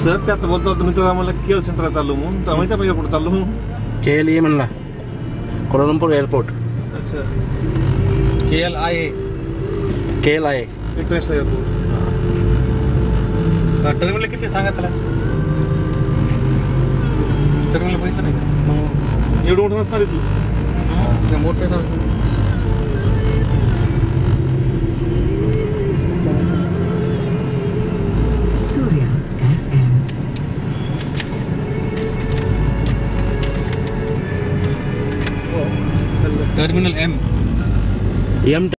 Sir त्यात बोलतो तुम्ही तर आम्हाला केल सेंटर चाललो म्हणून तर माहिती आहे एअरपोर्ट चाललो म्हणून KLA म्हणला कोलंबपूर एअरपोर्ट. अच्छा KLIA इंटरनॅशनल एअरपोर्ट. टर्मिनल किती सांगा त्याला टर्मिनल बघितलं नाही का एवढं मोठं नसणार आहे ती मोठे टर्मिनल M